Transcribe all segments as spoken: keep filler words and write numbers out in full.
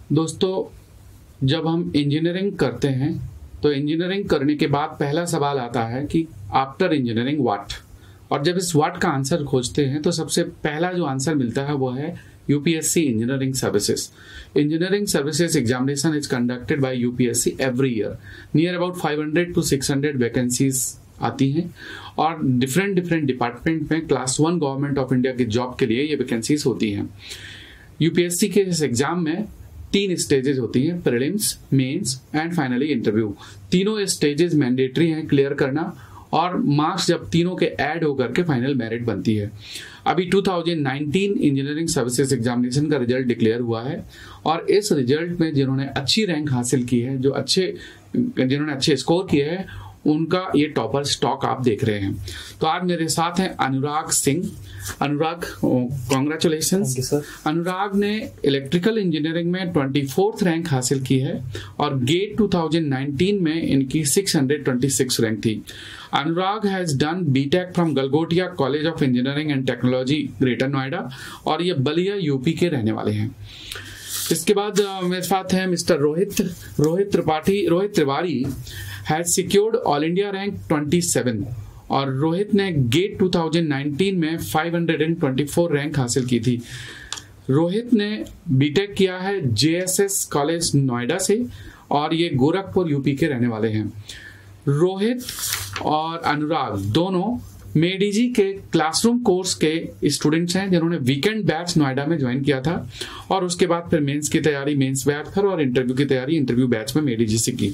दोस्तों, जब हम इंजीनियरिंग करते हैं तो इंजीनियरिंग करने के बाद पहला सवाल आता है कि आफ्टर इंजीनियरिंग व्हाट, और जब इस व्हाट का आंसर खोजते हैं तो सबसे पहला जो आंसर मिलता है वो है UPSC engineering services. Engineering services examination is conducted by UPSC every year. Near about five hundred to six hundred vacancies आती हैं और डिफरेंट डिफरेंट डिपार्टमेंट में class one government of India की जॉब के लिए ये वैकेंसीज होती हैं। यूपीएससी के इस एग्जाम में तीन स्टेजेस होती हैं, prelims, mains and finally interview. तीनों स्टेजेस मैंडेटरी हैं क्लियर करना, और मार्क्स जब तीनों के ऐड होकर के फाइनल मेरिट बनती है। अभी two thousand nineteen engineering services examination का रिजल्ट डिक्लेयर हुआ है और इस रिजल्ट में जिन्होंने अच्छी रैंक हासिल की है, जो अच्छे जिन्होंने अच्छे स्कोर किए हैं, उनका ये टॉपर स्टॉक आप देख रहे हैं। तो आज मेरे साथ हैं अनुराग सिंह। अनुराग, कॉन्ग्रेचुलेशंस। अनुराग ने इलेक्ट्रिकल इंजीनियरिंग में ट्वेंटी फोर्थ रैंक हासिल की है और गेट टू थाउजेंड नाइनटीन में इनकी six hundred twenty six rank थी। Anurag has done BTech from Galgotia college of engineering and technology, greater Noida, और ये बलिया यूपी के रहने वाले हैं। इसके बाद मेरे साथ हैं mister Rohit Rohit Tripathi Rohit Tiwari has secured all India rank twenty seven, और रोहित ने गेट टू थाउजेंड नाइनटीन में five hundred twenty four rank हासिल की थी। रोहित ने बीटेक किया है जेएसएस कॉलेज नोएडा से और ये गोरखपुर यूपी के रहने वाले हैं। रोहित और अनुराग दोनों मेडीजी के क्लासरूम कोर्स के स्टूडेंट्स हैं जिन्होंने वीकेंड बैच नोएडा में ज्वाइन किया था और उसके बाद फिर मेंस की तैयारी मेंस बैच पर और इंटरव्यू की तैयारी इंटरव्यू बैच में मेडीजी से की।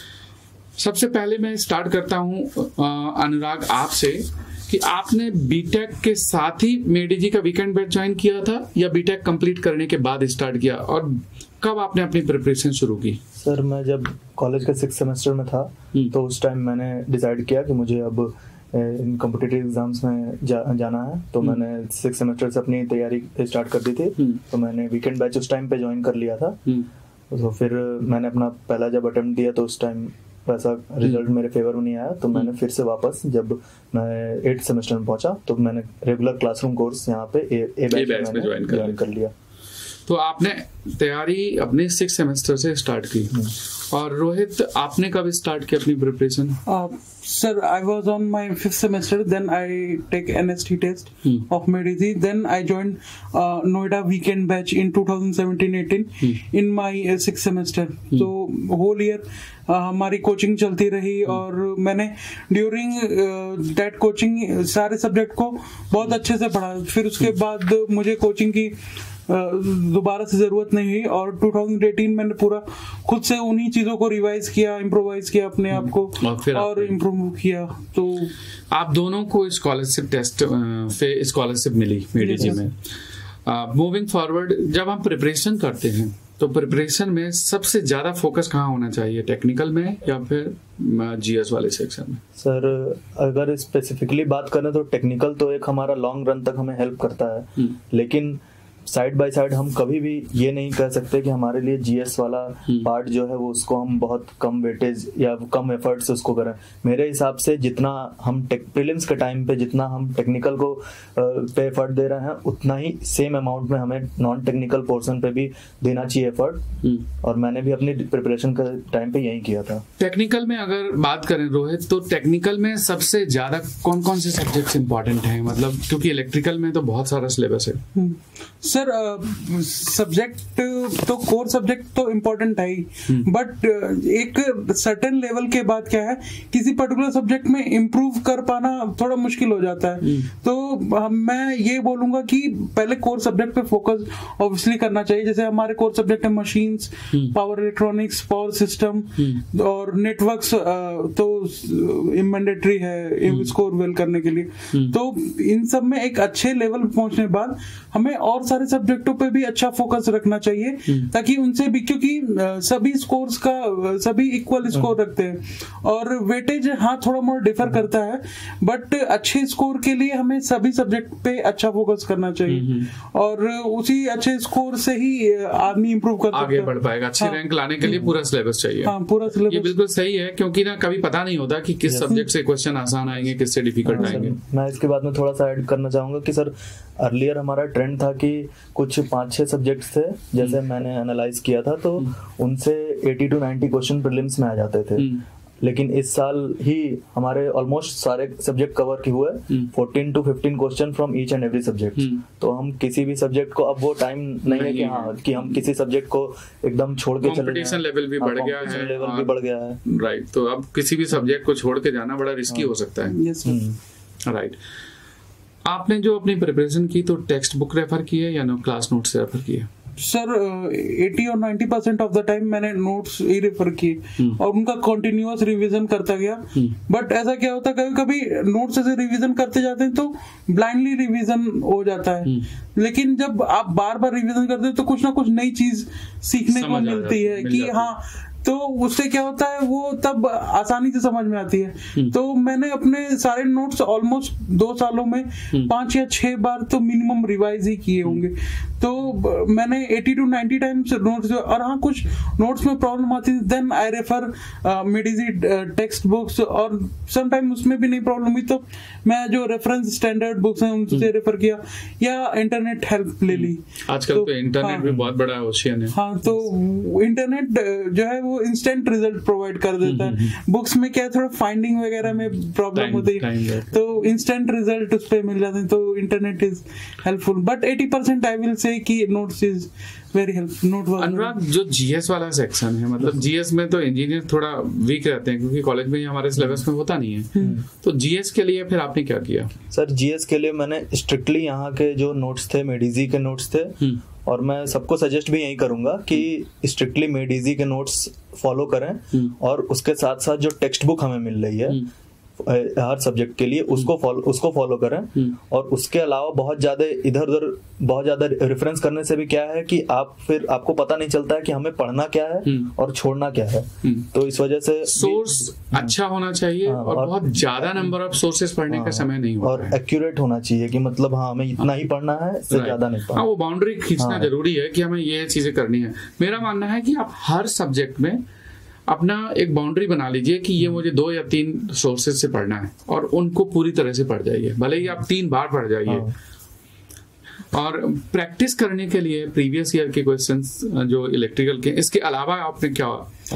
सबसे पहले मैं स्टार्ट करता हूं अनुराग आपसे कि आपने बीटेक के साथ ही मेडीजी का वीकेंड बैच ज्वाइन किया था या बीटेक कंप्लीट करने के बाद स्टार्ट किया, और कब आपने अपनी प्रिपरेशन शुरू की? सर, मैं जब कॉलेज के सिक्स सेमेस्टर में था तो उस टाइम मैंने डिसाइड किया कि मुझे अब इन कॉम्पिटिटिव एग्जाम्स में जा, जाना है, तो मैंने सिक्स सेमेस्टर से अपनी तैयारी स्टार्ट कर दी थी। तो मैंने वीकेंड बैच उस टाइम पे ज्वाइन कर लिया था। तो फिर मैंने अपना पहला जब अटेम्प्ट दिया तो उस टाइम वैसा रिजल्ट मेरे फेवर में नहीं आया, तो मैंने फिर से वापस जब मैं एट सेमेस्टर में पहुंचा तो मैंने रेगुलर क्लासरूम कोर्स यहाँ पे ए, ए बैच, बैच में ज्वाइन कर, कर लिया। तो आपने तैयारी अपने सिक्स सेमेस्टर से स्टार्ट की, और रोहित आपने कब स्टार्ट की अपनी preparation? Sir, I was on my fifth semester, then I take NST test of Made Easy, then I joined Noida weekend batch in two thousand seventeen eighteen in my six semester. तो whole year हमारी coaching चलती रही और मैंने during that coaching सारे subject को बहुत अच्छे से पढ़ा। फिर उसके बाद मुझे कोचिंग की दोबारा से जरूरत नहीं हुई और टू थाउजेंड एटीन मैंने पूरा खुद से उन्हीं चीजों को रिवाइज किया, इम्प्रोवाइज किया अपने आप को और इम्प्रूव किया। तो आप दोनों को स्कॉलरशिप टेस्ट से स्कॉलरशिप मिली मेडीजी में। मूविंग फॉरवर्ड, जब हम प्रिपरेशन करते हैं तो प्रिपरेशन में सबसे ज्यादा फोकस कहाँ होना चाहिए, टेक्निकल में या फिर जीएस वाले सेक्शन में? सर, अगर स्पेसिफिकली बात करें तो टेक्निकल तो एक हमारा लॉन्ग रन तक हमें हेल्प करता है, लेकिन साइड बाय साइड हम कभी भी ये नहीं कह सकते कि हमारे लिए जीएस वाला पार्ट जो है वो उसको हम बहुत कम वेटेज या कम एफर्ट से उसको करें। मेरे हिसाब से जितना हम प्रीलिम्स के टाइम पे जितना हम टेक्निकल को पे एफर्ट दे रहे हैं उतना ही सेम अमाउंट में हमें नॉन टेक्निकल पोर्शन पे भी देना चाहिए एफर्ट, और मैंने भी अपनी प्रिपरेशन के टाइम पे यही किया था। टेक्निकल में अगर बात करें रोहित, तो टेक्निकल में सबसे ज्यादा कौन कौन से सब्जेक्ट्स इंपॉर्टेंट हैं? मतलब क्योंकि इलेक्ट्रिकल में तो बहुत सारा सिलेबस है। सर, सब्जेक्ट तो कोर सब्जेक्ट तो इम्पोर्टेंट है ही, बट एक सर्टेन लेवल के बाद क्या है, किसी पर्टिकुलर सब्जेक्ट में इम्प्रूव कर पाना थोड़ा मुश्किल हो जाता है। तो मैं ये बोलूंगा कि पहले कोर सब्जेक्ट पे फोकस ऑब्वियसली करना चाहिए। जैसे हमारे कोर सब्जेक्ट है machines, power electronics, power system और नेटवर्क्स, तो मैंडेटरी है स्कोर वेल करने के लिए। तो इन सब में एक अच्छे लेवल पहुंचने के बाद हमें और सारे सब्जेक्टों पे भी अच्छा फोकस रखना चाहिए, ताकि उनसे भी, क्योंकि सभी स्कोर्स का सभी इक्वल स्कोर रखते हैं और वेटेज हाँ थोड़ा मोड़ा डिफर करता है, बट अच्छे स्कोर के लिए हमें सभी सब्जेक्ट पे अच्छा फोकस करना चाहिए और उसी अच्छे स्कोर से ही आदमी इंप्रूव कर आगे बढ़ पाएगा। अच्छी रैंक लाने के लिए पूरा सिलेबस चाहिए। हाँ, पूरा सिलेबस। ये बिल्कुल सही है, क्योंकि ना कभी पता नहीं होता कि किस सब्जेक्ट से क्वेश्चन आसान आएंगे, किससे डिफिकल्ट आएंगे। मैं इसके बाद में थोड़ा सा ऐड करना चाहूंगा कि सर, अर्लियर हमारा ट्रेंड था कि कुछ पाँच छह सब्जेक्ट्स थे, जैसे मैंने एनालाइज किया था, तो उनसे अस्सी टू नब्बे क्वेश्चन प्रीलिम्स में आ जाते थे। लेकिन इस साल ही हमारे ऑलमोस्ट सारे सब्जेक्ट कवर किए हुए, fourteen to fifteen question from each and every subject. तो हम किसी भी सब्जेक्ट को, अब वो टाइम नहीं है कि हाँ कि हम किसी सब्जेक्ट को एकदम छोड़ के चले, कंपटीशन लेवल भी बढ़ गया है, लेवल भी बढ़ गया है, राइट। तो अब किसी भी सब्जेक्ट को छोड़ के जाना बड़ा रिस्की हो सकता है, राइट। आपने जो अपनी प्रिपरेशन की तो टेक्स्ट बुक रेफर की है या नो क्लास नोट्स रेफर की है? सर अस्सी और नब्बे परसेंट ऑफ द टाइम मैंने नोट्स ही रेफर किए और उनका कंटिन्यूअस रिवीजन करता गया। बट ऐसा क्या होता है, कभी कभी नोट्स से रिवीजन करते जाते हैं तो ब्लाइंडली रिवीजन हो जाता है, लेकिन जब आप बार बार रिवीजन करते हैं तो कुछ ना कुछ नई चीज सीखने को मिलती है कि हाँ, तो उससे क्या होता है वो तब आसानी से समझ में आती है। तो मैंने अपने सारे नोट्स ऑलमोस्ट दो सालों में पांच या छह बार तो मिनिमम रिवाइज ही किए होंगे। तो मैंने अस्सी टू नब्बे टाइम्स नोट्स, और हाँ कुछ नोट्स में प्रॉब्लम आती है, then I refer made easy text books, और सम टाइम उसमें भी नहीं प्रॉब्लम हुई तो मैं जो रेफरेंस स्टैंडर्ड बुक्स हैं उनसे रेफर किया या इंटरनेट हेल्प ले ली। आजकल तो, तो इंटरनेट हाँ, भी बहुत बड़ा ओशियन है। हाँ, तो इंटरनेट जो है वो इंस्टेंट रिजल्ट प्रोवाइड कर देता है। बुक्स में क्या थोड़ा फाइंडिंग वगैरह में प्रॉब्लम होती है, तो इंस्टेंट रिजल्ट उस पे मिल जाते हैं, तो इंटरनेट इज हेल्पफुल। बट अस्सी परसेंट I will say that notes is very helpful. Note Anurag, जो जीएस वाला सेक्शन है, मतलब जीएस में तो इंजीनियर थोड़ा वीक रहते हैं क्योंकि कॉलेज में हमारे सिलेबस में होता नहीं है, तो जीएस के लिए फिर आपने क्या किया? सर जीएस के लिए मैंने स्ट्रिक्टली यहाँ के जो नोट्स थे, मेडिजी के नोट्स थे, और मैं सबको सजेस्ट भी यही करूंगा कि स्ट्रिक्टली मेडिजी के नोट्स फॉलो करें, और उसके साथ साथ जो टेक्स्ट बुक हमें मिल रही है हर सब्जेक्ट के लिए उसको फॉलो उसको फॉलो करें। और उसके अलावा बहुत ज्यादा इधर उधर बहुत ज्यादा रेफरेंस करने से भी क्या है कि आप फिर आपको पता नहीं चलता है कि हमें पढ़ना क्या है और छोड़ना क्या है। तो इस वजह से सोर्स अच्छा होना चाहिए, हाँ, और, और बहुत ज्यादा नंबर ऑफ सोर्सेस पढ़ने हाँ, का समय नहीं होता, और एक्यूरेट होना चाहिए कि मतलब हाँ हमें इतना ही पढ़ना है, इससे ज्यादा नहीं पढ़ना। वो बाउंड्री खींचना जरूरी है कि हमें ये चीजें करनी है। मेरा मानना है कि आप हर सब्जेक्ट में अपना एक बाउंड्री बना लीजिए कि ये मुझे दो या तीन सोर्सेज से पढ़ना है, और उनको पूरी तरह से पढ़ जाइए, भले ही आप तीन बार पढ़ जाइए। और प्रैक्टिस करने के लिए प्रीवियस ईयर के क्वेश्चंस जो इलेक्ट्रिकल के, इसके अलावा आपने क्या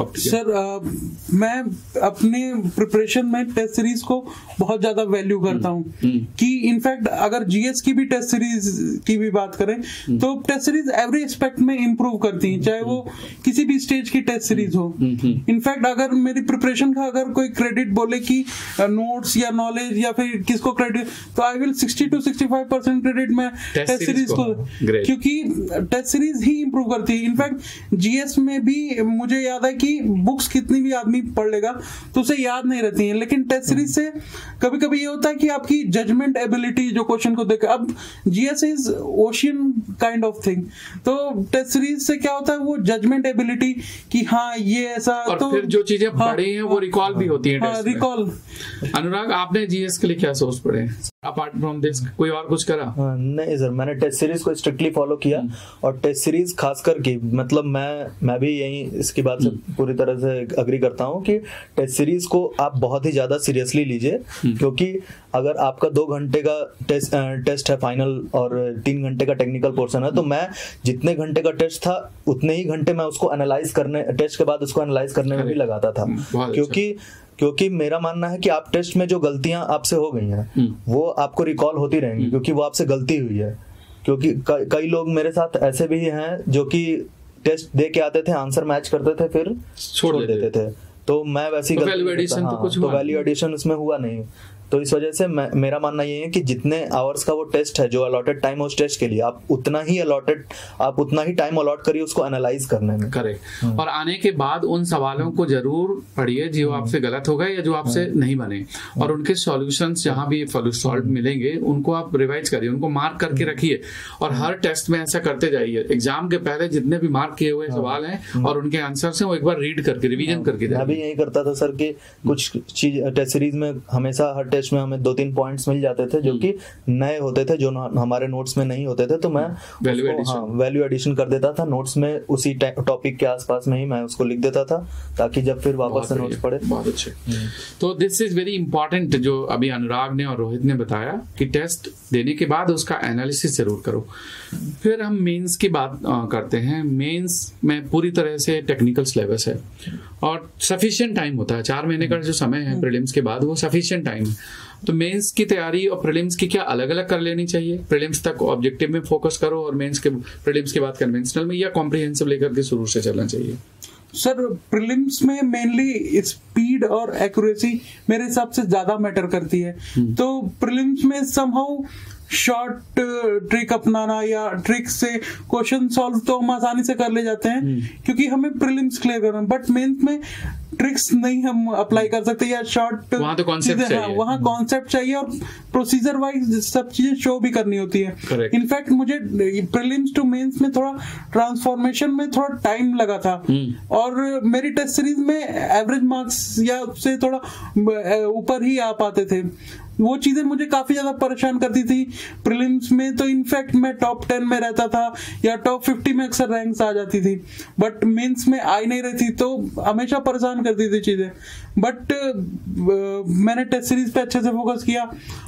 सर आ, मैं अपने प्रिपरेशन में टेस्ट सीरीज को बहुत ज्यादा वैल्यू करता हूँ कि इनफैक्ट अगर जीएस की भी टेस्ट सीरीज की भी बात करें तो टेस्ट सीरीज एवरी एस्पेक्ट में इंप्रूव करती हैं, चाहे वो किसी भी स्टेज की टेस्ट सीरीज हो। इनफैक्ट अगर मेरी प्रिपरेशन का अगर कोई क्रेडिट बोले कि नोट्स या नॉलेज या फिर किसको क्रेडिट, तो I will sixty to sixty five percent credit में टेस्ट सीरीज को, क्योंकि टेस्ट सीरीज ही इंप्रूव करती है। इनफैक्ट जीएस में भी मुझे याद है कि बुक्स कितनी भी आदमी पढ़ लेगा तो उसे याद नहीं रहती है, लेकिन टेस्ट सीरीज से कभी कभी ये होता है कि आपकी जजमेंट एबिलिटी जो क्वेश्चन को देख, अब GS is ocean kind of thing, तो टेस्ट सीरीज से क्या होता है वो जजमेंट एबिलिटी कि हाँ ये ऐसा, और तो फिर जो चीजें हाँ, पढ़ी हैं वो रिकॉल भी होती है टेस्ट में। रिकॉल। अनुराग, आपने जीएस के लिए क्या सोच पढ़े अपार्ट फ्रॉम दिस, कोई और कुछ करा? नहीं सर, मैंने टेस्ट सीरीज को स्ट्रिक्टली फॉलो किया, और टेस्ट सीरीज खास करके मतलब मैं मैं भी यही इसकी बात से पूरी तरह से अग्री करता हूँ कि टेस्ट सीरीज को आप बहुत ही ज्यादा सीरियसली लीजिए, क्योंकि अगर आपका दो घंटे का टेस्ट टेस्ट है फाइनल और तीन घंटे का टेक्निकल पोर्शन है, तो मैं जितने घंटे का टेस्ट था उतने ही घंटे मैं उसको एनालाइज करने, टेस्ट के बाद उसको एनालाइज करने में भी लगाता था, क्योंकि क्योंकि मेरा मानना है कि आप टेस्ट में जो गलतियां आपसे हो गई हैं वो आपको रिकॉल होती रहेंगी, क्योंकि वो आपसे गलती हुई है। क्योंकि कई लोग मेरे साथ ऐसे भी हैं जो कि टेस्ट दे के आते थे, आंसर मैच करते थे, फिर छोड़ देते थे, तो मैं वैसी तो वैल्यू एडिशन तो कुछ तो वैल्यू एडिशन उसमें हुआ नहीं। तो इस वजह से मैं, मेरा मानना ये है कि जितने आवर्स का वो टेस्ट है, जो अलॉटेड टाइम है उस टेस्ट के लिए, आप उतना ही अलॉटेड आप उतना ही टाइम अलॉट करिए उसको एनालाइज करने में। करेक्ट। और आने के बाद उन सवालों को जरूर पढ़िए जो आपसे गलत हो गए या जो आपसे नहीं बने, और उनके सॉल्यूशंस जहां भी सॉल्व मिलेंगे उनको आप रिवाइज करिए, उनको मार्क करके रखिए, और हर टेस्ट में ऐसा करते जाइए। एग्जाम के पहले जितने भी मार्क किए हुए सवाल हैं और उनके आंसर हैं वो एक बार रीड करके रिविजन करके जाइए। मैं भी यही करता था सर कि कुछ चीज टेस्ट सीरीज में हमेशा हर टेस्ट में हमें दो तीन पॉइंट्स मिल जाते थे जो कि नए होते थे, जो हमारे नोट्स में नहीं होते थे, तो मैं वैल्यू एडिशन कर देता था नोट्स में, उसी टॉपिक के आसपास में ही मैं उसको लिख देता था ताकि जब फिर वापस से नोट्स पढ़े। बहुत अच्छे। तो दिस इज वेरी इंपॉर्टेंट जो अभी अनुराग ने और रोहित ने बताया कि टेस्ट देने के बाद उसका एनालिसिस जरूर करो। फिर हम मेंस की बात आ, करते हैं। मेंस में पूरी तरह से टेक्निकल सिलेबस है और सफिशिएंट टाइम होता है, चार महीने का जो समय है प्रीलिम्स के बाद वो सफिशिएंट टाइम है। तो मेंस की तैयारी और प्रीलिम्स की क्या अलग अलग कर लेनी चाहिए? प्रीलिम्स तक ऑब्जेक्टिव में फोकस करो और मेंस के प्रीलिम्स के बाद कन्वेंशनल में, या कॉम्प्रिहेंसिव लेकर के शुरू से चलना चाहिए? सर प्रीलिम्स में मेनली स्पीड और एक्यूरेसी मेरे हिसाब से ज्यादा मैटर करती है। तो प्रीलिम्स में समहाउ शॉर्ट ट्रिक अपनाना या ट्रिक से क्वेश्चन सॉल्व तो हम आसानी से कर ले जाते हैं क्योंकि हमें प्रीलिम्स क्लियर करना, बट मेंस में ट्रिक्स नहीं हम अप्लाई कर सकते या शॉर्ट, वहां तो कॉन्सेप्ट चाहिए, वहां कॉन्सेप्ट चाहिए और प्रोसीजर वाइज सब चीजें शो भी करनी होती है। इनफैक्ट मुझे प्रीलिम्स टू मेंस में थोड़ा ट्रांसफॉर्मेशन में थोड़ा टाइम लगा था और मेरी टेस्ट सीरीज में एवरेज मार्क्स या से थोड़ा ऊपर ही आ पाते थे। वो चीजें मुझे काफी ज्यादा परेशान करती थी। प्रीलिम्स में तो इनफैक्ट मैं टॉप टेन में रहता था या टॉप फिफ्टी में अक्सर रैंक्स आ जाती थी, बट मेंस में आई नहीं रही थी, तो हमेशा परेशान करती थी चीजें। बट uh, मैंने टेस्ट सीरीज पे अच्छे से फोकस किया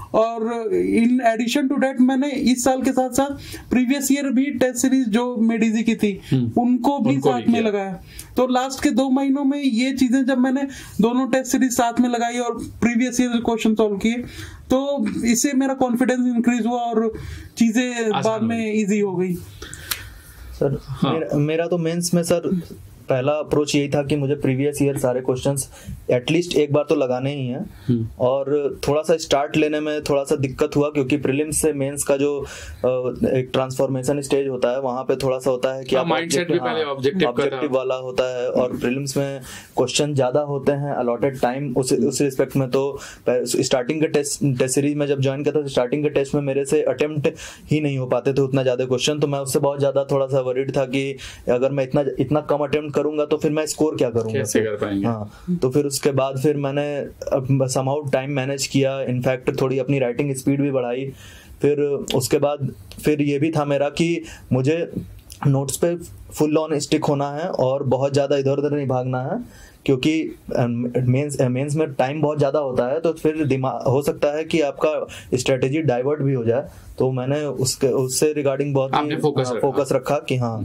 और इन एडिशन टू डेट मैंने इस साल के साथ साथ प्रीवियस ईयर भी टेस्ट सीरीज जो मेडिजी की थी उनको भी उनको साथ में लगाया। तो लास्ट के दो महीनों में ये चीजें जब मैंने दोनों टेस्ट सीरीज साथ में लगाई और प्रीवियस ईयर क्वेश्चन सॉल्व किए तो इससे मेरा कॉन्फिडेंस इंक्रीज हुआ और चीजें बाद में इजी हो गई। सर हाँ। मेरा, मेरा तो मेंस में सर पहला अप्रोच यही था कि मुझे प्रीवियस ईयर सारे क्वेश्चंस एटलीस्ट एक बार तो लगाने ही हैं और थोड़ा सा स्टार्ट लेने में थोड़ा सा दिक्कत हुआ क्योंकि प्रीलिम्स से मेंस का जो एक ट्रांसफॉर्मेशन स्टेज होता है वहां पे थोड़ा सा होता है कि आप माइंडसेट भी पहले ऑब्जेक्टिव वाला होता है और प्रीलिम्स में क्वेश्चन ज्यादा होते हैं, अलॉटेड टाइम उस उस रिस्पेक्ट में। तो स्टार्टिंग के टेस्ट टेस्ट सीरीज में जब ज्वाइन किया था स्टार्टिंग के टेस्ट में मेरे से अटेम्प्ट ही नहीं हो पाते थे उतना ज्यादा क्वेश्चन, तो मैं उससे बहुत ज्यादा थोड़ा सा वरीड था कि अगर मैं इतना इतना कम अटेम्प्ट करूंगा तो फिर मैं स्कोर क्या करूंगा, कैसे कर पाएंगे। हाँ, तो फिर उसके बाद फिर मैंने समहाउ टाइम मैनेज किया, इनफैक्ट थोड़ी अपनी राइटिंग स्पीड भी बढ़ाई। फिर उसके बाद फिर ये भी था मेरा कि मुझे नोट्स पे फुल ऑन स्टिक होना है और बहुत ज्यादा इधर उधर नहीं भागना है क्योंकि मेंस मेंस में टाइम बहुत ज्यादा होता है, तो फिर दिमाग हो सकता है कि आपका स्ट्रेटेजी डाइवर्ट भी हो जाए। तो मैंने उसके उससे रिगार्डिंग बहुत फोकस फोकस रखा कि हाँ।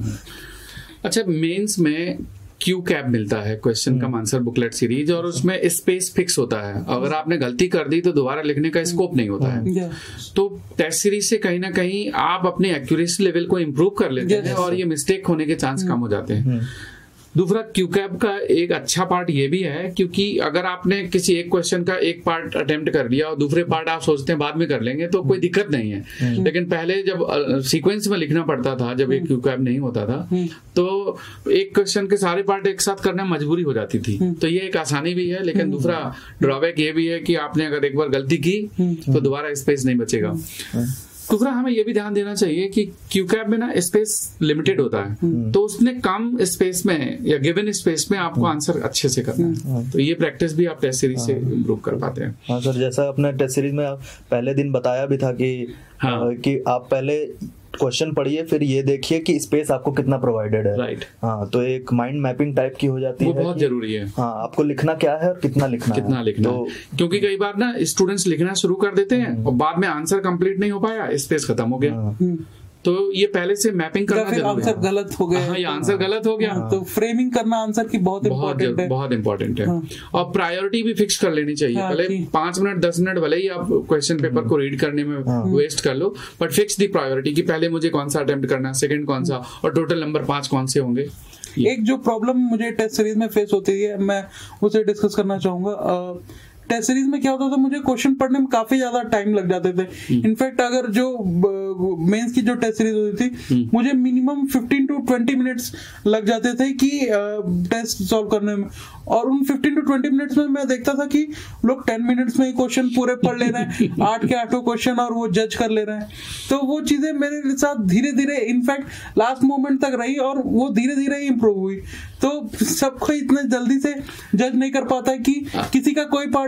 अच्छा, मेंस में क्यू कैप मिलता है, question cum answer booklet series, और उसमें स्पेस फिक्स होता है। अगर आपने गलती कर दी तो दोबारा लिखने का स्कोप नहीं होता है। तो टेस्ट सीरीज से कहीं ना कहीं आप अपने एक्यूरेसी लेवल को इम्प्रूव कर लेते हैं और ये मिस्टेक होने के चांस कम हो जाते हैं। दूसरा, क्यू कैप का एक अच्छा पार्ट ये भी है क्योंकि अगर आपने किसी एक क्वेश्चन का एक पार्ट अटेम्प्ट कर लिया और दूसरे पार्ट आप सोचते हैं बाद में कर लेंगे तो कोई दिक्कत नहीं है, लेकिन पहले जब सीक्वेंस में लिखना पड़ता था, जब एक क्यू कैप नहीं होता था, तो एक क्वेश्चन के सारे पार्ट एक साथ करना मजबूरी हो जाती थी। तो ये एक आसानी भी है, लेकिन दूसरा ड्रॉबैक ये भी है कि आपने अगर एक बार गलती की तो दोबारा स्पेस नहीं बचेगा। दूसरा, हमें यह भी ध्यान देना चाहिए कि क्यू कैप में ना स्पेस लिमिटेड होता है, तो उसने कम स्पेस में या गिवन स्पेस में आपको आंसर अच्छे से करना है। तो ये प्रैक्टिस भी आप टेस्ट सीरीज से इम्प्रूव कर पाते हैं। हाँ सर, जैसा अपने टेस्ट सीरीज में पहले दिन बताया भी था कि हाँ। कि आप पहले क्वेश्चन पढ़िए फिर ये देखिए कि स्पेस आपको कितना प्रोवाइडेड है। राइट। हाँ, तो एक माइंड मैपिंग टाइप की हो जाती वो है, बहुत जरूरी है। हाँ, आपको लिखना क्या है और कितना लिखना कितना है। लिखना तो है। क्योंकि कई बार ना स्टूडेंट्स लिखना शुरू कर देते हैं और बाद में आंसर कंप्लीट नहीं हो पाया, स्पेस खत्म हो गया। तो ये पहले से मैपिंग करना जरूरी है। आंसर गलत हो गया, हाँ, ये आंसर गलत हो गया, तो फ्रेमिंग करना आंसर की बहुत इम्पोर्टेंट है, बहुत इम्पोर्टेंट है। और प्रायोरिटी भी फिक्स कर लेनी चाहिए। हाँ, पहले पांच मिनट दस मिनट भले ही आप क्वेश्चन पेपर को रीड करने में वेस्ट कर लो, बट फिक्स दी प्रायोरिटी कि पहले मुझे कौन सा अटेम्प्ट करना है, सेकंड कौन सा, और टोटल नंबर पांच कौन से होंगे। एक जो प्रॉब्लम मुझे टेस्ट सीरीज में फेस होती है मैं उसे डिस्कस करना चाहूंगा। टेस्ट सीरीज में क्या होता था, मुझे क्वेश्चन पढ़ने में काफी ज्यादा टाइम लग जाते थे। इनफैक्ट अगर जो मेंस की जो टेस्ट सीरीज होती थी मुझे minimum fifteen to twenty minutes लग जाते थे कि टेस्ट सॉल्व करने में, और उन फिफ्टीन टू ट्वेंटी मिनट्स में मैं देखता था कि लोग टेन मिनट्स में क्वेश्चन पूरे पढ़ ले रहे हैं, आठ के आठों क्वेश्चन, और वो जज कर ले रहे हैं। तो वो चीजें मेरे साथ धीरे धीरे इनफैक्ट लास्ट मोमेंट तक रही और वो धीरे धीरे इम्प्रूव हुई। तो सबको इतने जल्दी से जज नहीं कर पाता कि किसी का कोई पार्ट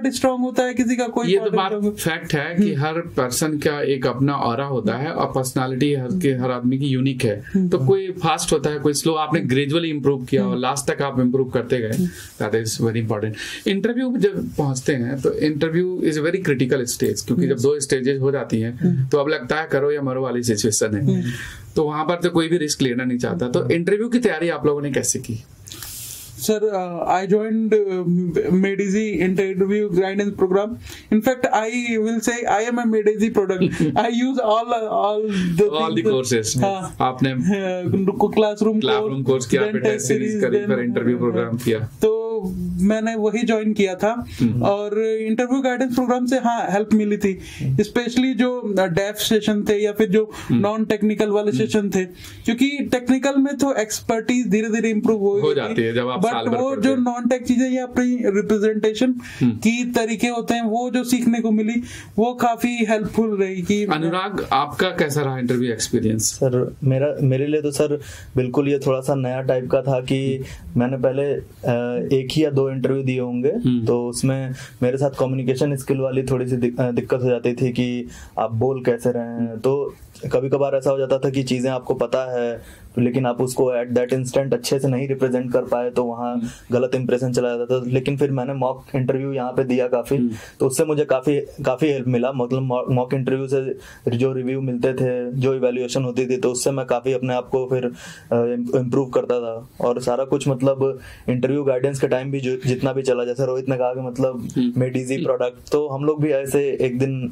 स्ट्रांग होता है, किसी का कोई ये तो बात फैक्ट है कि हर पर्सन का एक अपना ऑरा होता है और पर्सनालिटी हर के हर आदमी की यूनिक है। तो कोई फास्ट होता है, कोई स्लो। आपने ग्रेजुअली इंप्रूव किया और लास्ट तक आप इंप्रूव करते गए, that is very important. Interview जब पहुंचते हैं तो interview is a very critical stage, क्योंकि जब दो स्टेजेस हो जाती हैं तो अब लगता है करो या मरो वाली सिचुएशन है। तो वहां पर तो कोई भी रिस्क लेना नहीं चाहता। तो इंटरव्यू की तैयारी आप लोगों ने कैसे की? Sir, uh, I joined uh, MEDISI interview guidance program. In fact, I will say I am a MEDISI product. I use all all the all the courses. हाँ, आपने क्लासरूम क्लासरूम कोर्स किया, फिर टेस्ट सीरीज करी, फिर interview programme किया। तो मैंने वही ज्वाइन किया था और इंटरव्यू गाइडेंस प्रोग्राम से हाँ हेल्प मिली थी, स्पेशली जो डेफ सेशन थे या फिर जो नॉन टेक्निकल वाले सेशन थे, क्योंकि टेक्निकल में तो एक्सपर्टीज धीरे धीरे इंप्रूव हो जाती है जब आप बट वो जो नॉन टेक चीजें या अपनी रिप्रेजेंटेशन की तरीके होते हैं वो जो सीखने को मिली वो काफी हेल्पफुल रही। कि अनुराग, आपका कैसा रहा इंटरव्यू एक्सपीरियंस? सर मेरा मेरे लिए तो सर बिल्कुल ये थोड़ा सा नया टाइप का था कि मैंने पहले एक ही या दो इंटरव्यू दिए होंगे, तो उसमें मेरे साथ कम्युनिकेशन स्किल वाली थोड़ी सी दिक्कत हो जाती थी कि आप बोल कैसे रहे हैं। तो कभी कभार ऐसा हो जाता था कि चीजें आपको पता है लेकिन आप उसको एट दैट इंस्टेंट अच्छे से नहीं रिप्रेजेंट कर पाए, तो वहाँ गलत इंप्रेशन चला जाता था। लेकिन फिर मैंने मॉक इंटरव्यू यहाँ पे दिया काफी, तो उससे मुझे काफी काफी हेल्प मिला। मतलब मॉक इंटरव्यू से जो रिव्यू मिलते थे, जो इवैल्यूएशन होती थी, तो उससे मैं काफी अपने आप को फिर इम्प्रूव करता था। और सारा कुछ मतलब इंटरव्यू गाइडेंस के टाइम भी जितना भी चला, जैसे रोहित ने कहा कि मतलब मेडिजी प्रोडक्ट, तो हम लोग भी ऐसे एक दिन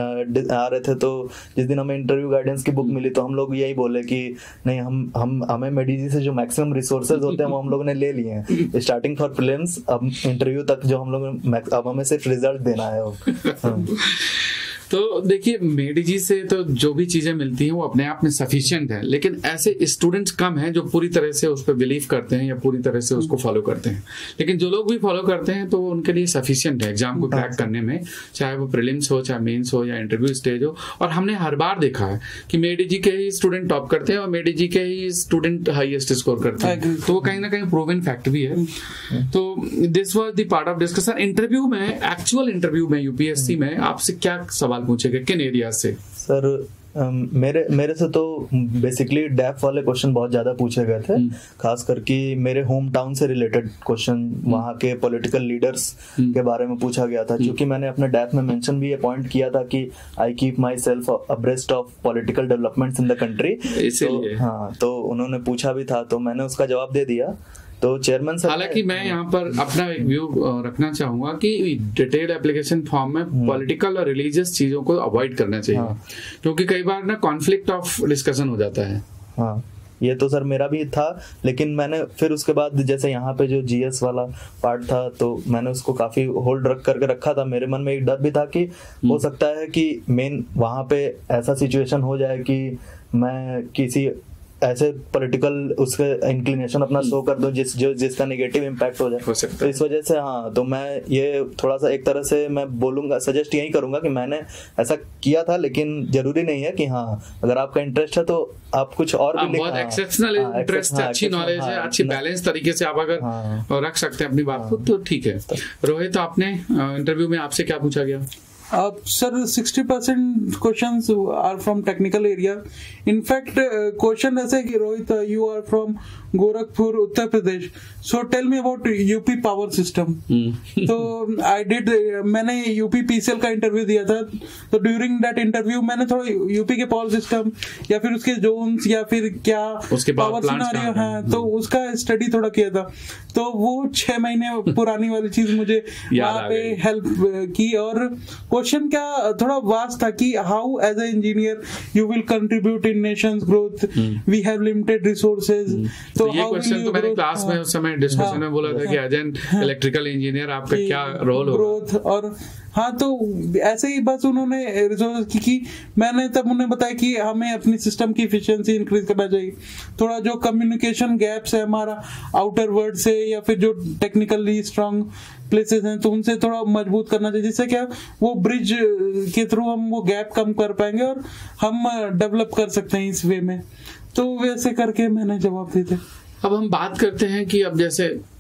आ रहे थे, तो जिस दिन हमें इंटरव्यू गाइडेंस की बुक मिली तो हम लोग यही बोले कि नहीं, हम हम हमें मेडिजी से जो मैक्सिमम रिसोर्सेज होते हैं वो हम लोगों ने ले लिए हैं, स्टार्टिंग फॉर प्रीलिम्स अब इंटरव्यू तक जो हम लोग, अब हमें सिर्फ रिजल्ट देना है वो। तो देखिए, मेडिजी से तो जो भी चीजें मिलती हैं वो अपने आप में सफिशिएंट है, लेकिन ऐसे स्टूडेंट्स कम हैं जो पूरी तरह से उस पर बिलीव करते हैं या पूरी तरह से उसको फॉलो करते हैं। लेकिन जो लोग भी फॉलो करते हैं तो वो उनके लिए सफिशिएंट है एग्जाम को क्रैक करने में, चाहे वो प्रीलिम्स हो, चाहे मेंस हो या इंटरव्यू स्टेज हो। और हमने हर बार देखा है कि मेडिजी के ही स्टूडेंट टॉप करते हैं और मेडिजी के ही स्टूडेंट हाईएस्ट स्कोर करते हैं, तो वो कहीं ना कहीं प्रूवन फैक्ट भी है। तो this was the part of discussion. Interview में, एक्चुअल इंटरव्यू में यूपीएससी में आपसे क्या सवाल पूछे गए, किन एरिया से? सर Um, मेरे मेरे से तो बेसिकली डेफ वाले क्वेश्चन बहुत ज्यादा पूछे गए थे, खास करके मेरे होम टाउन से रिलेटेड क्वेश्चन, वहाँ के पॉलिटिकल लीडर्स के बारे में पूछा गया था। क्योंकि मैंने अपने डेफ में मेंशन भी ये पॉइंट किया था कि I keep myself abreast of political developments in the country. तो हाँ, तो उन्होंने पूछा भी था तो मैंने उसका जवाब दे दिया। तो चेयरमैन सर, हालांकि मैं यहाँ पर अपना एक व्यू रखना चाहूंगा कि डिटेल्ड एप्लीकेशन फॉर्म में पॉलिटिकल और रिलीजियस चीजों को अवॉइड करना चाहिए। हाँ। क्योंकि कई बार ना कॉन्फ्लिक्ट ऑफ डिस्कशन हो जाता है। हाँ, ये तो सर मेरा भी था, लेकिन मैंने फिर उसके बाद जैसे यहाँ पे जो जीएस वाला पार्ट था तो मैंने उसको काफी होल्ड रख करके रखा था। मेरे मन में एक डर भी था कि हो सकता है कि मेन वहाँ पे ऐसा सिचुएशन हो जाए कि मैं किसी ऐसे पॉलिटिकल उसके इंक्लिनेशन अपना शो कर दूं जिस जो जिसका नेगेटिव इम्पैक्ट हो जाए। हो तो इस वजह से हाँ, तो मैं ये थोड़ा सा एक तरह से मैं बोलूंगा, सजेस्ट यही करूंगा कि मैंने ऐसा किया था, लेकिन जरूरी नहीं है कि हाँ, अगर आपका इंटरेस्ट है तो आप कुछ और भी बहुत एक्सेप्शनल इंटरेस्ट है, अच्छी नॉलेज है, अच्छी बैलेंस तरीके से आप अगर रख सकते हैं अपनी बात को तो ठीक है। रोहित, आपने इंटरव्यू में आपसे क्या पूछा गया? Uh, sir, sixty percent questions are from technical area. In fact, uh, question ऐसे कि Rohit, uh, you are from Gorakhpur, Uttar Pradesh. So tell me about U P power system. तो I did, मैंने U P P C L का interview दिया था। तो during that interview मैंने थोड़ा U P के पावर सिस्टम या फिर उसके जोन्स या फिर क्या पावर सिनेरियो है तो उसका स्टडी थोड़ा किया था। तो वो छह महीने पुरानी वाली चीज मुझे वहाँ पे हेल्प की। और क्वेश्चन क्या थोड़ा वास्ट था कि how as a engineer you will contribute in nations growth, we have limited resources. तो ये क्वेश्चन तो मैंने क्लास में उस समय डिस्कशन में बोला था कि एज एन इलेक्ट्रिकल इंजीनियर आपका क्या रोल होगा, ग्रोथ। और हाँ, तो ऐसे ही बस उन्होंने रिसोर्स की, की मैंने तब उन्हें बताया कि हमें अपनी सिस्टम की एफिशिएंसी इंक्रीज करना चाहिए। थोड़ा जो कम्युनिकेशन गैप्स है हमारा आउटर वर्ल्ड से या फिर जो टेक्निकली स्ट्रांग प्लेसेस हैं तो उनसे थोड़ा मजबूत करना चाहिए, जिससे क्या वो ब्रिज के थ्रू हम वो गैप कम कर पाएंगे और हम डेवलप कर सकते हैं इस वे में। तो वैसे करके मैंने जवाब दिए थे। अब हम बात करते हैं कि अब जैसे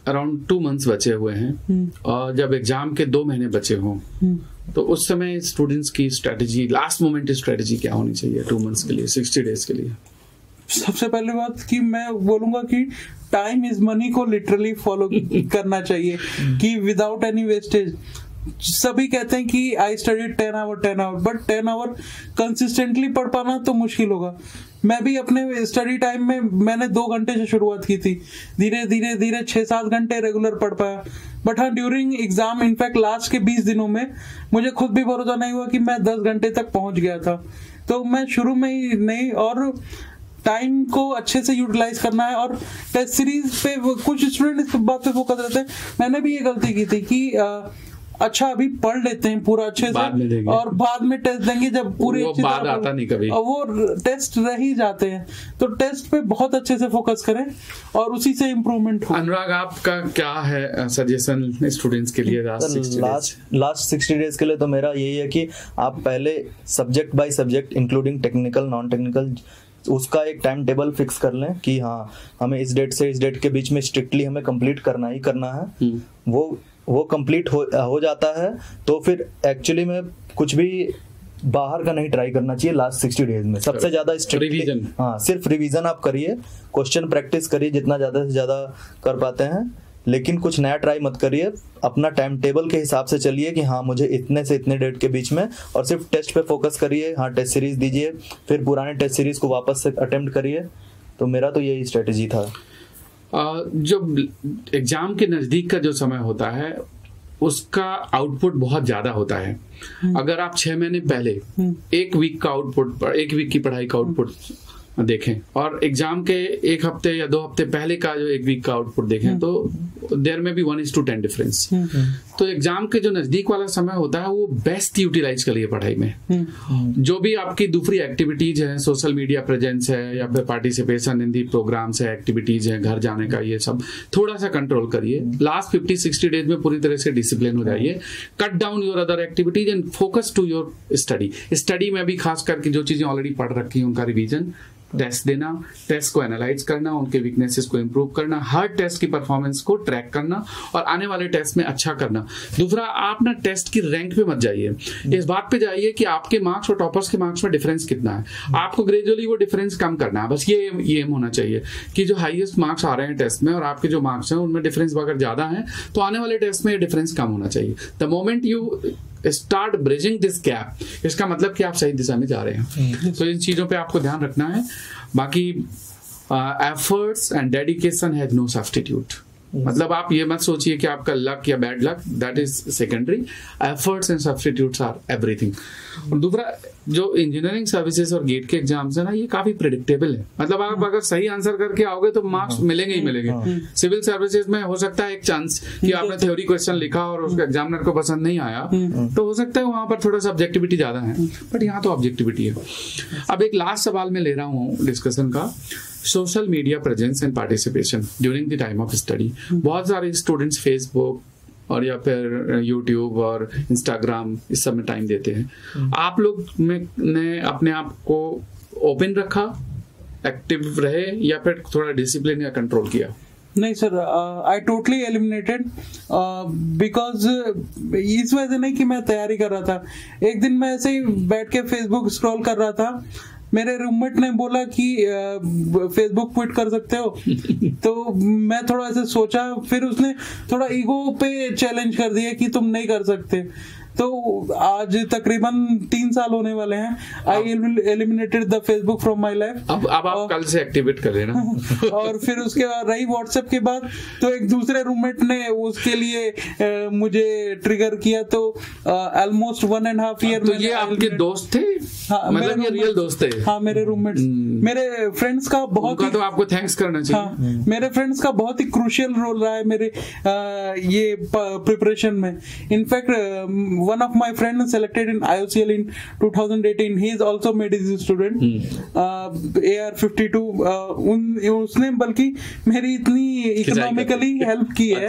अराउंड टू मंथ्स बचे हुए हैं और जब एग्जाम के दो महीने बचे हों तो उस समय स्टूडेंट्स की स्ट्रेटेजी, लास्ट मोमेंट स्ट्रेटेजी क्या होनी चाहिए टू मंथ्स के लिए, सिक्सटी डेज के लिए? सबसे पहले बात कि मैं बोलूंगा कि टाइम इज मनी को लिटरली फॉलो करना चाहिए कि विदाउट एनी वेस्टेज। सभी कहते हैं कि I study ten hour ten hour but ten hour consistently पढ़ पाना तो मुश्किल होगा। मैं भी अपने स्टडी टाइम में मैंने दो घंटे से शुरुआत की थी, धीरे धीरे धीरे छह सात घंटे रेगुलर पढ़ पाया। बट हाँ, ड्यूरिंग एग्जाम इनफैक्ट लास्ट के बीस दिनों में मुझे खुद भी भरोसा नहीं हुआ कि मैं दस घंटे तक पहुंच गया था। तो मैं शुरू में ही नहीं, और टाइम को अच्छे से यूटिलाइज करना है। और टेस्ट सीरीज पे कुछ स्टूडेंट इस बात पे फोकस रहते हैं, मैंने भी ये गलती की थी कि आ, अच्छा अभी पढ़ लेते हैं पूरा अच्छे से और बाद में टेस्ट देंगे, जब पूरे वो बाद आता नहीं कभी, और वो टेस्ट रह ही जाते हैं। तो टेस्ट पे बहुत अच्छे से फोकस करें और उसी से इम्प्रूवमेंट हो। अनुराग, आपका क्या है सजेशन स्टूडेंट्स के लिए लास्ट लास्ट सिक्सटी डेज के लिए? तो मेरा यही है कि आप पहले subject by subject including technical non technical उसका एक टाइम टेबल फिक्स कर लें कि हाँ हमें इस डेट से इस डेट के बीच में स्ट्रिक्टली हमें कंप्लीट करना ही करना है। वो वो कंप्लीट हो हो जाता है तो फिर एक्चुअली में कुछ भी बाहर का नहीं ट्राई करना चाहिए लास्ट सिक्सटी डेज में। सबसे ज्यादा रिवीजन, हाँ सिर्फ रिवीजन आप करिए, क्वेश्चन प्रैक्टिस करिए जितना ज्यादा से ज्यादा कर पाते हैं, लेकिन कुछ नया ट्राई मत करिए। अपना टाइम टेबल के हिसाब से चलिए कि हाँ मुझे इतने से इतने डेट के बीच में, और सिर्फ टेस्ट पे फोकस करिए। हाँ टेस्ट सीरीज दीजिए, फिर पुराने टेस्ट सीरीज को वापस से अटेम्प्ट करिए। तो मेरा तो यही स्ट्रेटेजी था। जो एग्जाम के नजदीक का जो समय होता है उसका आउटपुट बहुत ज्यादा होता है। अगर आप छह महीने पहले एक वीक का आउटपुट, एक वीक की पढ़ाई का आउटपुट देखें और एग्जाम के एक हफ्ते या दो हफ्ते पहले का जो एक वीक का आउटपुट देखें तो देयर में भी one is to ten difference. तो एग्जाम के जो नजदीक वाला समय होता है वो बेस्ट यूटिलाइज करिए पढ़ाई में। जो भी आपकी दूसरी एक्टिविटीज है, सोशल मीडिया प्रेजेंस है या फिर पार्टिसिपेशन इन दी प्रोग्राम्स है, एक्टिविटीज है, घर जाने का, ये सब थोड़ा सा कंट्रोल करिए। लास्ट फिफ्टी सिक्सटी डेज में पूरी तरह से डिसिप्लिन हो जाइए। Cut down your other activities and focus to your study. Study में भी खास करके जो चीजें ऑलरेडी पढ़ रखी है उनका रिवीजन, टेस्ट देना, टेस्ट को एनालाइज करना, उनके वीकनेसेस को इंप्रूव करना, हर टेस्ट की परफॉर्मेंस को ट्रैक करना और आने वाले टेस्ट में अच्छा करना। दूसरा, आप ना टेस्ट की रैंक पे मत जाइए, इस बात पे जाइए कि आपके मार्क्स और टॉपर्स के मार्क्स में डिफरेंस कितना है। आपको ग्रेजुअली वो डिफरेंस कम करना है, बस ये ये होना चाहिए कि जो हाईएस्ट मार्क्स आ रहे हैं टेस्ट में और आपके जो मार्क्स हैं उनमें डिफरेंस अगर ज्यादा है तो आने वाले टेस्ट में डिफरेंस कम होना चाहिए। The moment you start bridging this gap, इसका मतलब कि आप सही दिशा में जा रहे हैं। तो इन चीजों पे आपको ध्यान रखना है। बाकी efforts and dedication has no substitute. मतलब आप ये मत सोचिए कि आपका लक या bad luck, that is secondary. Efforts and substitutes are everything. और दूसरा, जो इंजीनियरिंग सर्विसेज और गेट के एग्जाम्स है ना, ये काफी प्रिडिक्टेबल है। मतलब आप अगर सही आंसर करके आओगे तो मार्क्स मिलेंगे ही मिलेंगे। सिविल सर्विसेज में हो सकता है एक चांस कि आपने थ्योरी क्वेश्चन लिखा और उसका एग्जामिनर को पसंद नहीं आया, तो हो सकता है वहां पर थोड़ा सा ऑब्जेक्टिविटी ज्यादा है, बट यहाँ तो ऑब्जेक्टिविटी है। अब एक लास्ट सवाल मैं ले रहा हूँ डिस्कशन का, social media presence and participation during the time of study. बहुत सारे स्टूडेंट्स फेसबुक और या फिर यूट्यूब और इंस्टाग्राम इस सब में टाइम देते हैं। आप लोग में ने अपने आप को ओपन रखा, एक्टिव रहे, या फिर थोड़ा डिसिप्लिन या कंट्रोल किया? नहीं sir, I totally eliminated because इस वजह से नहीं कि मैं तैयारी कर रहा था। एक दिन मैं ऐसे ही बैठ के फेसबुक स्क्रॉल कर रहा था, मेरे रूममेट ने बोला कि फेसबुक क्विट कर सकते हो तो मैं थोड़ा ऐसे सोचा, फिर उसने थोड़ा ईगो पे चैलेंज कर दिया कि तुम नहीं कर सकते। तो आज तकरीबन तीन साल होने वाले हैं। I eliminated the Facebook from my life. अब अब आप कल से एक्टिवेट कर लेना। और फिर उसके बाद रही व्हाट्सएप के बाद, तो एक दूसरे रूममेट ने उसके लिए आ, मुझे ट्रिगर किया। तो almost one and half year. तो ये आपके दोस्त थे? हाँ, मतलब ये रियल दोस्त थे? हाँ, मेरे रूममेट्स। मेरे फ्रेंड्स का बहुत ही, तो आपको थैंक्स करना चाहिए। हाँ, मेरे फ्रेंड्स का बहुत ही क्रूशियल रोल रहा है मेरे आ, ये प्रिपरेशन में। In fact one of my friends selected in I O C L in twenty eighteen. He is also medicine student. Hmm. Uh, A R fifty-two. Uh, उन उसने बल्कि मेरी इतनी इकोनॉमिकली हेल्प की है.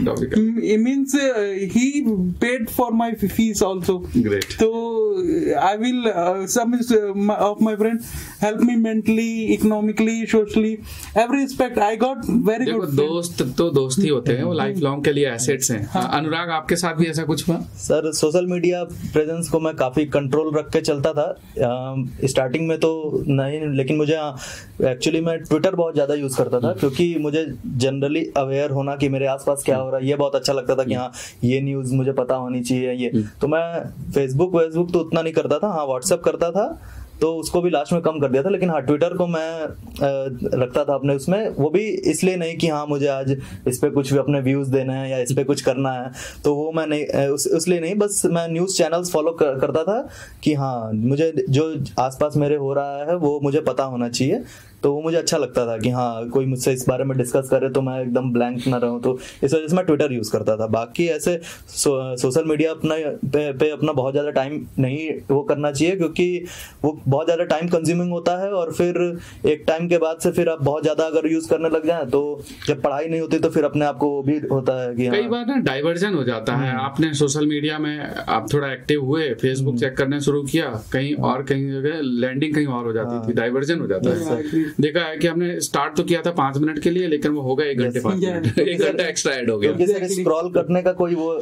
It means uh, he paid for my fees also. Great. So I will uh, some is, uh, my, of my friends help me mentally, economically, socially, every respect. I got very देखो, good. दोस्त तो दोस्त ही होते हैं, वो life long के लिए assets हैं. हाँ. अनुराग, आपके साथ भी ऐसा कुछ हुआ? सर, सोशल मीडिया प्रेजेंस को मैं काफी कंट्रोल रख के चलता था. स्टार्टिंग में तो नहीं, लेकिन मुझे एक्चुअली मैं ट्विटर बहुत ज्यादा यूज करता था, क्योंकि मुझे जनरली अवेयर होना कि मेरे आसपास क्या हो रहा है ये बहुत अच्छा लगता था, कि हाँ ये न्यूज मुझे पता होनी चाहिए ये. तो मैं फेसबुक वेसबुक तो उतना नहीं करता था. हाँ, व्हाट्सएप करता था, तो उसको भी लास्ट में कम कर दिया था. लेकिन हाँ, ट्विटर को मैं आ, रखता था अपने उसमें. वो भी इसलिए नहीं कि हाँ मुझे आज इस पे कुछ भी अपने व्यूज देने हैं या इस पे कुछ करना है, तो वो मैं नहीं, उस, इसलिए नहीं, बस मैं न्यूज चैनल्स फॉलो कर, करता था कि हाँ मुझे जो आसपास मेरे हो रहा है वो मुझे पता होना चाहिए. तो वो मुझे अच्छा लगता था कि हाँ कोई मुझसे इस बारे में डिस्कस करे तो मैं एकदम ब्लैंक ना रहूं. तो इस वजह से मैं ट्विटर यूज करता था. बाकी ऐसे सो, सोशल मीडिया अपना पे, पे अपना बहुत ज्यादा टाइम नहीं वो करना चाहिए, क्योंकि वो बहुत ज्यादा टाइम कंज्यूमिंग होता है. और फिर एक टाइम के बाद से फिर आप बहुत ज्यादा अगर यूज करने लग जाए तो जब पढ़ाई नहीं होती तो फिर अपने आप को वो भी होता है कि कई हाँ, बार ना डाइवर्जन हो जाता है. आपने सोशल मीडिया में आप थोड़ा एक्टिव हुए, फेसबुक चेक करना शुरू किया, कहीं और कहीं जगह लैंडिंग कहीं और हो जाती थी, डाइवर्जन हो जाता है. देखा है कि हमने स्टार्ट तो किया था पांच मिनट के लिए, लेकिन वो हो गया एक घंटे पांच मिनट एक घंटा एक्स्ट्रा ऐड हो गया. स्क्रॉल करने का कोई वो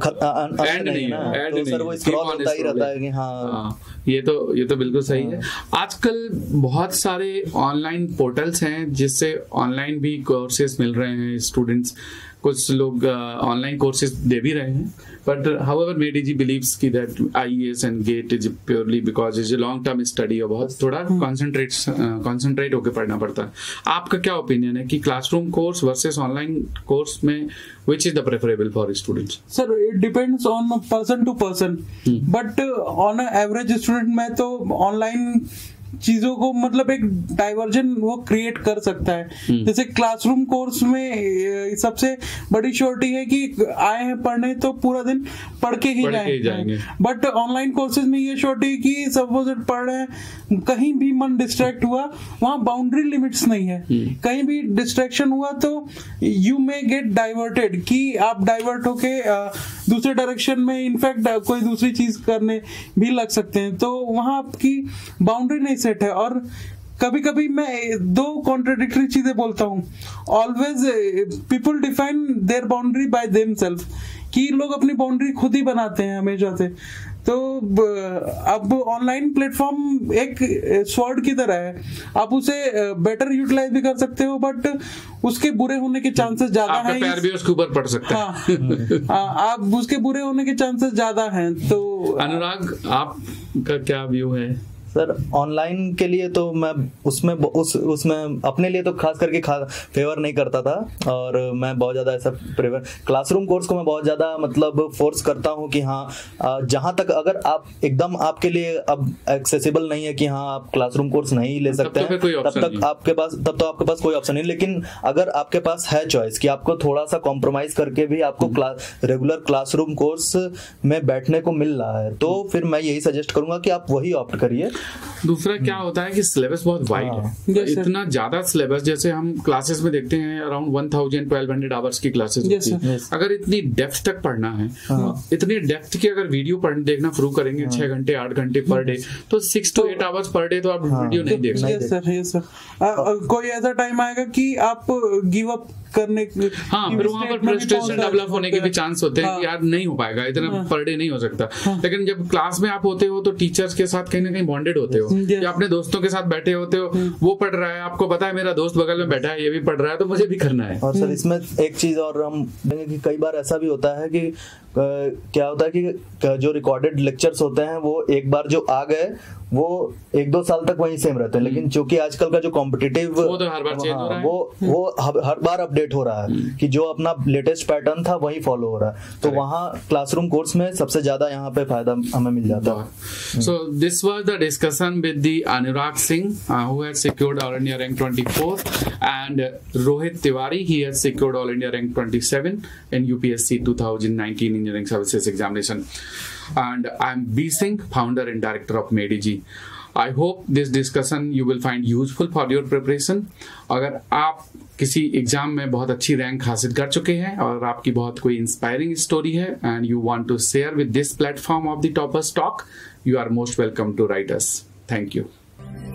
एंड नहीं है, तो सर वो स्क्रॉल होता ही रहता है कि हाँ. ये तो ये तो बिल्कुल सही है. आजकल बहुत सारे ऑनलाइन पोर्टल्स हैं जिससे ऑनलाइन भी कोर्सेज मिल रहे हैं. स्टूडेंट्स, कुछ लोग ऑनलाइन कोर्सेज दे भी रहे हैं. बट हाउएवर मेडीजी बिलीव्स कि that I E S and GATE is purely because is a long term study और बहुत थोड़ा कॉन्सेंट्रेट कॉन्सेंट्रेट होकर पढ़ना पड़ता है. आपका क्या ओपिनियन है कि classroom course versus online course में which is the preferable for students? Sir, it depends on person to person. Hmm. But uh, on an average student में तो online चीजों को मतलब एक डाइवर्जन वो क्रिएट कर सकता है. hmm. जैसे क्लासरूम कोर्स में सबसे बड़ी श्योरिटी है कि आए हैं पढ़ने तो पूरा दिन पढ़ के ही जाएंगे. बट ऑनलाइन कोर्सेज में ये श्योरिटी है कि सपोज पढ़ रहे हैं, कहीं भी मन डिस्ट्रैक्ट हुआ, वहाँ बाउंड्री लिमिट्स नहीं है. hmm. कहीं भी डिस्ट्रैक्शन हुआ तो यू मे गेट डाइवर्टेड, कि आप डाइवर्ट होके दूसरे डायरेक्शन में इनफैक्ट कोई दूसरी चीज करने भी लग सकते हैं. तो वहाँ आपकी बाउंड्री नहीं सेट है. और कभी कभी मैं दो कॉन्ट्राडिक्टरी चीजें बोलता हूँ. Always people define their boundary by themselves, कि लोग अपनी बाउंड्री खुद ही बनाते हैं हमेशा से. तो अब ऑनलाइन प्लेटफॉर्म एक स्वॉर्ड की तरह है. आप उसे बेटर यूटिलाइज भी कर सकते हो, बट उसके बुरे होने के चांसेस ज्यादा हैं. पैर भी उसके ऊपर पड़ सकता है. हाँ, आप उसके बुरे होने के चांसेस ज्यादा हैं. तो अनुराग, आपका क्या व्यू है? सर, ऑनलाइन के लिए तो मैं उसमें उस उसमें अपने लिए तो खास करके खा, फेवर नहीं करता था. और मैं बहुत ज़्यादा ऐसा प्रेफर क्लासरूम कोर्स को मैं बहुत ज़्यादा मतलब फोर्स करता हूँ कि हाँ जहाँ तक अगर आप एकदम आपके लिए अब एक्सेसिबल नहीं है कि हाँ आप क्लासरूम कोर्स नहीं ले सकते हैं, तब तक आपके पास तब तो आपके पास कोई ऑप्शन नहीं. लेकिन अगर आपके पास है चॉइस कि आपको थोड़ा सा कॉम्प्रोमाइज करके भी आपको क्लास रेगुलर क्लासरूम कोर्स में बैठने को मिल रहा है, तो फिर मैं यही सजेस्ट करूंगा कि आप वही ऑप्ट करिए. दूसरा क्या होता है कि सिलेबस बहुत वाइड है. yes, इतना ज्यादा सिलेबस, जैसे हम क्लासेस में देखते हैं around one thousand twelve hundred hours की क्लासेस yes, होती है. yes. अगर इतनी डेप्थ तक पढ़ना है, इतनी डेप्थ की अगर वीडियो पढ़ देखना शुरू करेंगे छह घंटे आठ घंटे पर डे, तो six to eight hours per day तो आप वीडियो नहीं देख सकते. सर yes, सर कोई ऐसा टाइम आएगा कि आप गिव अप करने, हाँ, फिर वहाँ पर फ्रस्ट्रेशन डेवलप होने के भी चांस होते हैं कि यार नहीं हो पाएगा, इतना पर डे नहीं हो सकता. लेकिन जब क्लास में आप होते हो तो टीचर्स के साथ कहीं ना कहीं बॉन्डेड होते हो, या अपने दोस्तों के साथ बैठे होते हो, वो पढ़ रहा है, आपको पता है मेरा दोस्त बगल में बैठा है, ये भी पढ़ रहा है, तो मुझे भी करना है. और सर इसमें एक चीज और हम देखेंगे कि कई बार ऐसा भी होता है कि क्या होता है कि जो रिकॉर्डेड लेक्चर्स होते हैं वो एक बार जो आ गए वो एक दो साल तक वहीं सेम रहते हैं. लेकिन चूंकि आजकल का जो कॉम्पिटिटिव वो तो हर बार चेंज हो रहा है, वो वो हर बार अपडेट हो रहा है कि जो अपना लेटेस्ट पैटर्न था वही फॉलो हो रहा है. तो वहाँ क्लासरूम कोर्स में सबसे ज्यादा यहाँ पे फायदा हमें मिल जाता है. So this was the discussion with the Anurag Singh who has secured all India rank twenty-four and Rohit Tiwari, he has secured all India rank twenty-seven in U P S C twenty nineteen engineering services examination. and I'm B Singh, founder and director of Mediji. I hope this discussion you will find useful for your preparation. अगर आप किसी exam में बहुत अच्छी rank हासिल कर चुके हैं और आपकी बहुत कोई इंस्पायरिंग स्टोरी है and you want to share with this platform of the toppers talk, you are most welcome to write us. Thank you.